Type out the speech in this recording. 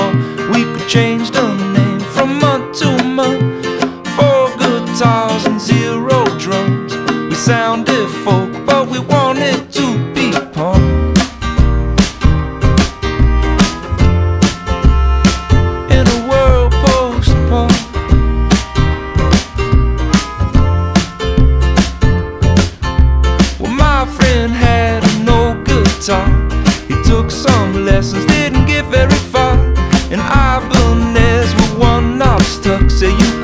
or we could change the name from month to month. 4 guitars and 0 drums. We sounded folk, but we wanted to be punk. In a world post-punk. Well, my friend had an old guitar. He took some lessons, didn't get very far. And Ibanez with one knob stuck. Say you